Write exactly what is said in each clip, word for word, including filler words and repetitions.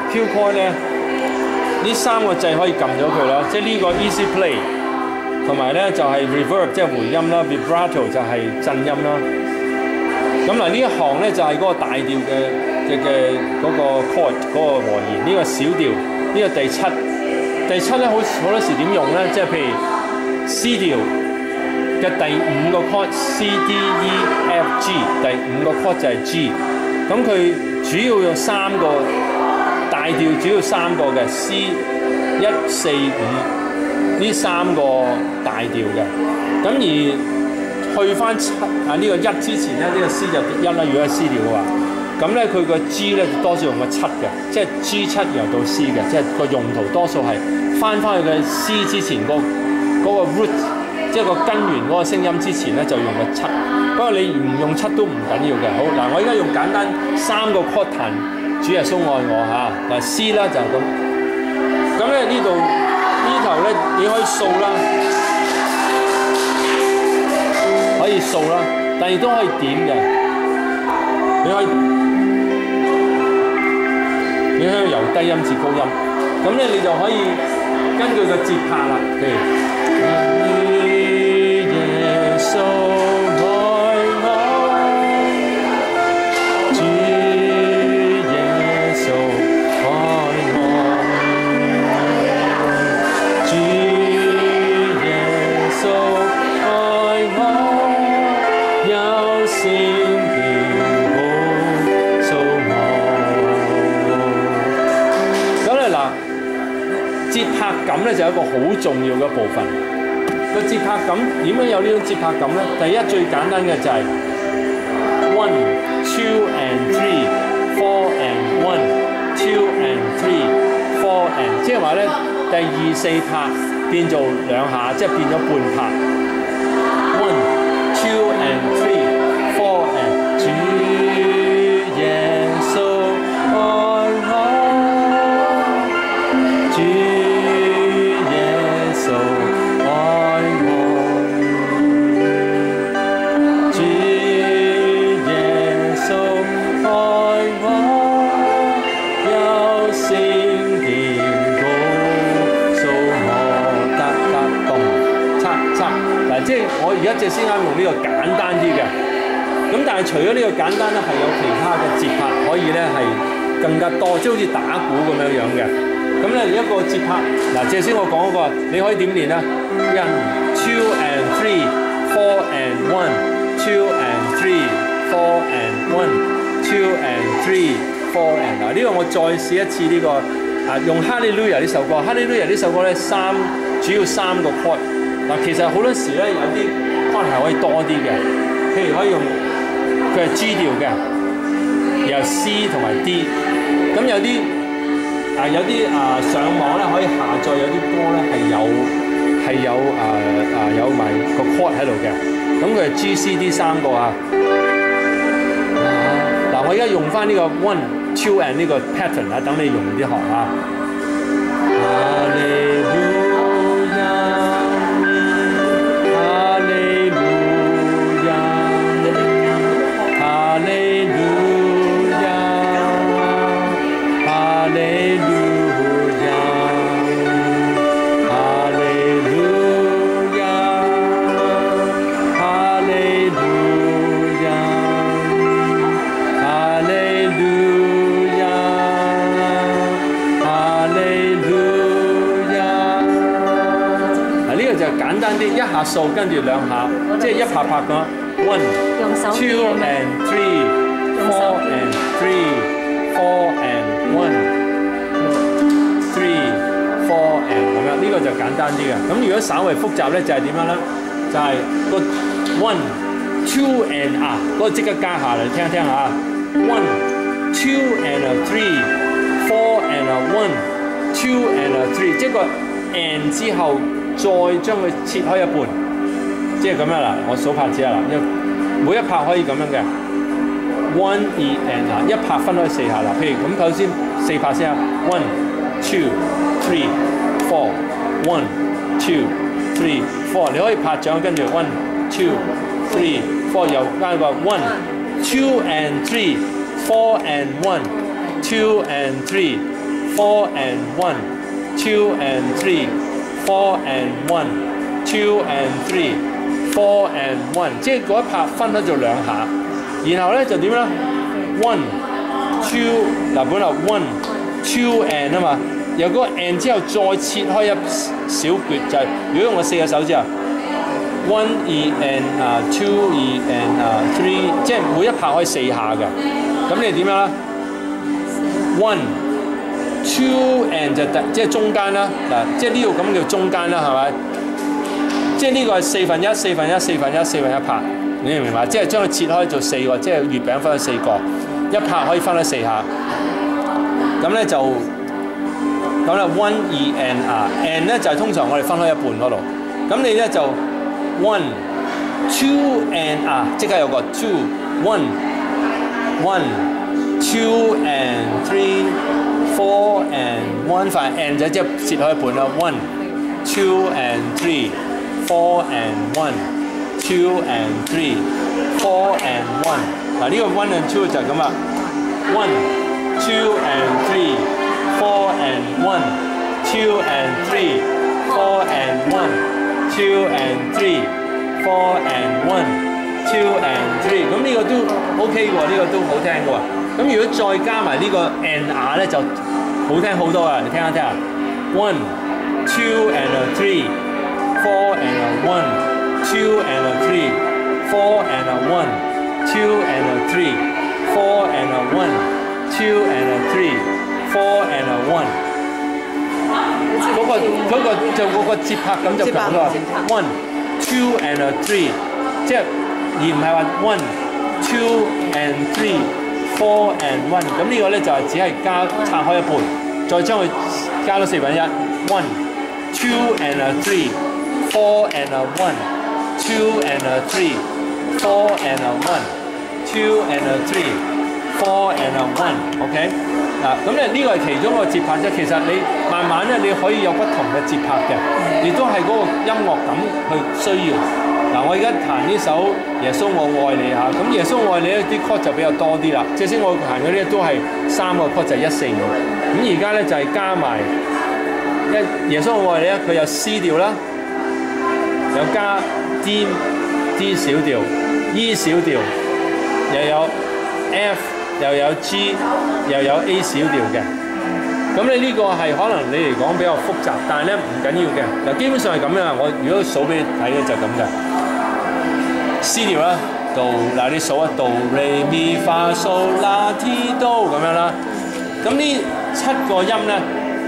Q chord 咧，呢三個掣可以撳咗佢啦，即係呢個 easy play， 同埋咧就係 reverb 即係回音啦 ，vibrato 就係震音啦。咁嗱呢一行咧就係嗰個大調嘅嘅嘅嗰個 chord 嗰個和弦，呢、這個小調，呢、這個第七，第七咧好好多時點用咧，即係譬如 C 調嘅第五個 chord C D E F G， 第五個 chord 就係 G， 咁佢主要用三個大調，主要三個嘅 C 一四五呢三個大調嘅，咁而去翻七啊呢個一之前咧，呢、這個 C 就一啦。如果係 C 調嘅話，咁咧佢個 G 咧多數用個七嘅，即係 G 七然後到 C 嘅，即係個用途多數係翻翻去嘅 C 之前個嗰個 root， 即係個根源嗰個聲音之前咧就用個七。不過你唔用七都唔緊要嘅。好嗱，我而家用簡單三個 chord 彈主耶穌愛我嚇嗱 C 啦就係咁。咁咧呢度呢頭咧你可以掃啦。可以掃啦，但亦都可以點嘅。你可以，你可以由低音至高音，咁咧你就可以根據個節拍啦。譬如，耶穌愛我，主耶穌愛我，主耶穌。節拍感咧就係一個好重要嘅部分。個節拍感點樣有呢種節拍感咧？第一最簡單嘅就係 one two and three four and one two and three four and， 即係話咧第二四拍變做兩下，即係變咗半拍。one two and three four and 主耶穌愛我，主即係我而家隻先啱用呢個簡單啲嘅，咁但係除咗呢個簡單咧，係有其他嘅節拍可以咧係更加多，即係好似打鼓咁樣樣嘅。咁咧一個節拍嗱，隻先我講嗰個，你可以點練咧 ？one two and three four and one two and three four and one two and three four and 嗱呢個我再試一次呢、這個啊用哈利路亞呢首歌，哈利路亞呢首歌咧三主要三個 chord。嗱，其實好多時咧有啲可能係可以多啲嘅，譬如可以用佢係 G 調嘅，然後 C 同埋 D， 咁有啲啊有啲啊上網咧可以下載有啲歌咧係有係有啊啊有埋個 chord 喺度嘅，咁佢係 G、C、D 三個啊。嗱，我而家用翻呢個 one two and 呢個 pattern 啊，等你容易啲學啊。一下掃，跟住兩下，即係一拍拍咁。One, two and three, four and three, four and one, three, four and 咁樣，呢個就簡單啲嘅。咁如果稍為複雜咧，就係點樣咧？就係個 one, two and 啊，嗰個即刻加下嚟，聽一聽下。One, two and a three, four and a one, two and a three， 即係個 and 之後。再將佢切開一半，即係咁樣啦。我數拍子啊啦，每一拍可以咁樣嘅 one e and 嗱，一拍分開四下啦。譬如咁，頭先四拍先啊 ，one two three four one two three four， 你可以拍掌跟住 one two three four 又加個 one two and three four and one two and three four and one, two and three, four and one, two and three, four and one， 即係嗰一拍分開做兩下，然後咧就點咧 ？one, two 嗱本來 one, two and 啊嘛，由嗰個 and 之後再切開一小橛，就係、是、如果用我四個手指啊 ，one 二 and 啊、uh, two 二 and 啊、uh, three， 即係每一拍可以四下嘅。咁你點樣啦 ？one, two and 就即係中間啦，嗱，即係呢度咁叫中間啦，係咪？即係呢個係四分一、四分一、四分一、四分一拍，你明唔明白？即係將佢切開做四個，即係月餅分咗四個，一拍可以分咗四下。咁咧就咁咧 one 二 and 啊 and 咧就係通常我哋分開一半嗰度。咁你咧就 one two and 啊，即刻有個 two one one two and three four and one 塊 and 就即係切開一半啦 one two and three。four and one, two and three, four and one。嗱呢個 one and two 就係咁啦 ，one, two and three, four and one, two and three, four and one, two and three, four and one, two and three。咁呢個都 OK 嘅喎，呢個都好聽嘅喎。咁如果再加埋呢個 and 牙咧，就好聽好多啊！你聽下聽下 ，one, two and a three。four and a one, two and a three, four and a one, two and a three, four and a one, two and a three, four and a one。嗰個嗰個就嗰個節拍咁就咁啦 ，one, two and a three， 即係而唔係話 one, two and three, four and one。咁呢個咧就係只係加拆開一半，再將佢加到四分一 ，one, two and a three。four and a one, two and a three, four and a one, two and a three, four and a one，OK？ 嗱，咁咧呢個係其中一個節拍啫。其實你慢慢咧，你可以有不同嘅節拍嘅，亦都係嗰個音樂感去需要。嗱，我而家彈呢首耶穌我愛你嚇，咁耶穌我愛你咧啲 chord 就比較多啲啦。即係先我彈嗰啲都係三個 chord 就係一四五，咁而家咧就係加埋一耶穌我愛你咧，佢有 C 調啦。有加 D D 小調 E 小調，又有 F 又有 G 又有 A 小調嘅。咁你呢個係可能你嚟講比較複雜，但係咧唔緊要嘅。嗱，基本上係咁樣。我如果數俾你睇咧就咁嘅。C 調啦，度嗱你數啊，度 Re Mi Fa Sol La Ti Do 咁樣啦。咁呢七個音咧，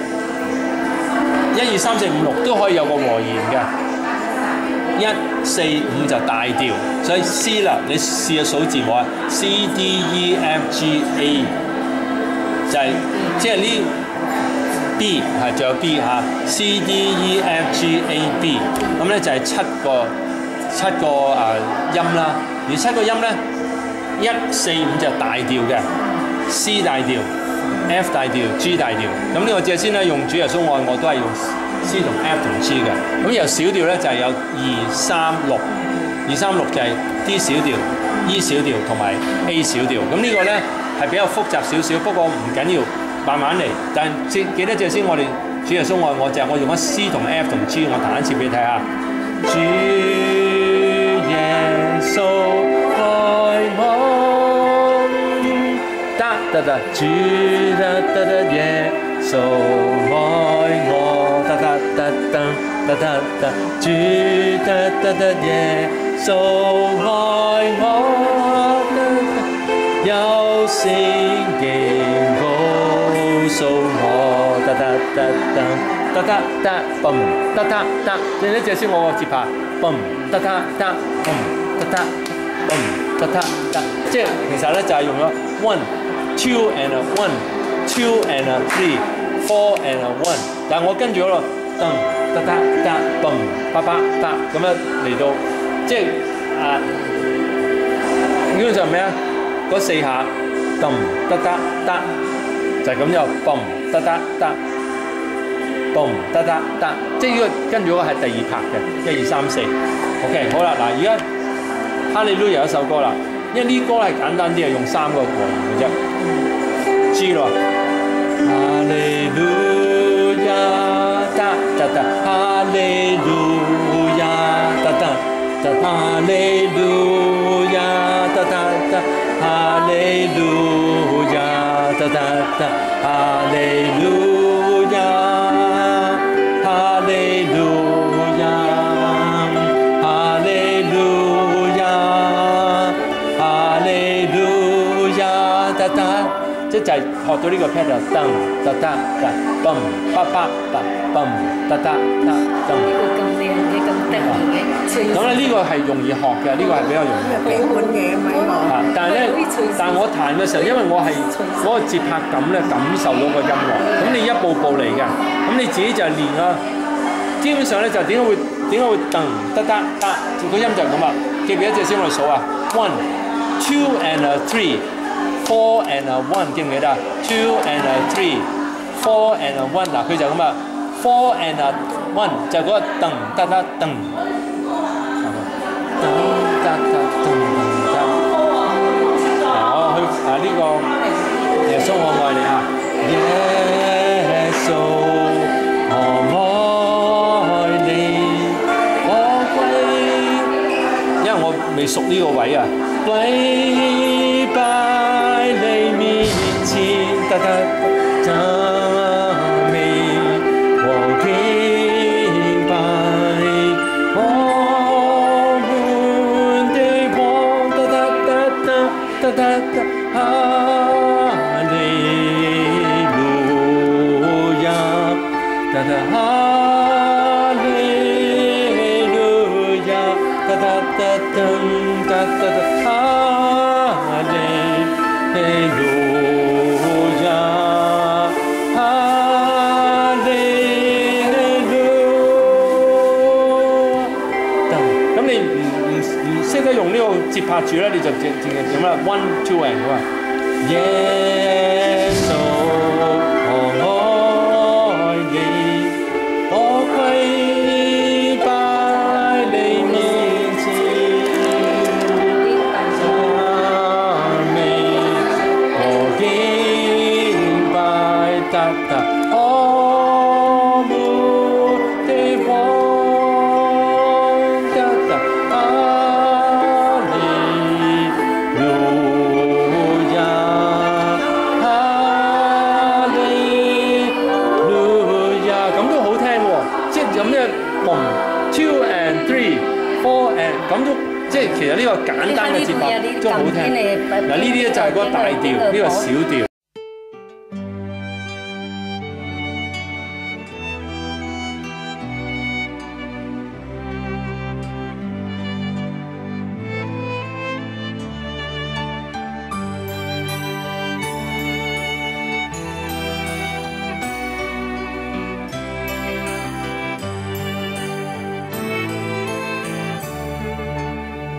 一二三四五六都可以有個和弦嘅。一四五就大調，所以 C 啦，你試下數字母啊 ，C D E F G A 就係即係呢 B 係仲有 B 嚇 ，C D E F G A B 咁咧就係七個七個啊音啦，而七個音咧一四五就大調嘅 ，C 大調 ，F 大調 ，G 大調。咁呢個隻先咧用主耶穌愛我都係用。C 同 F 同 G 嘅，咁由小調咧就係有二三六，二三六就係 D 小調、E 小調同埋 A 小調。咁呢個咧係比較複雜少少，不過唔緊要，慢慢嚟。但係記得隻先，我哋主耶穌愛我就係我用咗 C 同 F 同 G， 我彈一次俾你睇下。主耶穌愛我，得得得，主得得得耶穌愛我。噠噠噠噠噠噠，主得得得耶穌愛我，有聖經告訴我，噠噠噠噠噠噠噠，嘣噠噠噠，你呢隻先我個節拍，嘣噠噠噠，嘣噠噠，嘣噠噠噠，即係其實咧就係用咗 one two and a one two and a three。four and a one， 但係我跟住嗰個噔得得得嘣叭叭得咁樣嚟到，即係啊基本上咩啊？嗰四下噔得得得就係咁就嘣得得得嘣得得得，即係呢個跟住嗰個係第二拍嘅，一二三四。OK， 好啦，嗱而家哈利路亞有一首歌啦，因為呢歌係簡單啲，係用三個和弦嘅啫。G 咯。哈利路哈利路亞，哈利路亞，哈利路亞，哈利路亞，得得，即係學到呢個 pattern，噔得得得，嘣叭叭得嘣得得得噔。 呢個咁靚嘅咁得意嘅， 咁咧呢個係容易學嘅，呢個係比較容易學嘅。 幾本嘢咪學。 啊！但係咧，但係我彈嘅時候，因為我係嗰個節拍感咧，感受到個音樂。咁你一步步嚟嘅，咁你自己就係練啦。基本上咧就點解會點解會噔得得得？個音就係咁啊！記唔記得隻先我哋數啊 ？One, two and a three, four and a one， 記唔記得啊 ？Two and a three, four and a one， 嗱佢就咁啊。Four and a one 就係嗰個噔得得噔。噔得得噔噔。啊，我去啊呢個耶穌我愛你啊！耶穌我愛你，我歸，因為我未熟呢個位啊，跪拜你面前，得得讚美和敬拜。da da da, hallelujah, da da hallelujah, da da da da da da da hallelujah, hallelujah。咁你唔唔唔識得用呢個節拍住咧，你就淨淨係點啦 ？One two and 咁啊！耶穌我愛你，我跪拜你面前，讚美和敬拜得得，我們的王得得。Two and three, four and 咁都即係其實呢個簡單嘅節拍都好聽。嗱呢啲咧就係嗰個大調，呢個小調。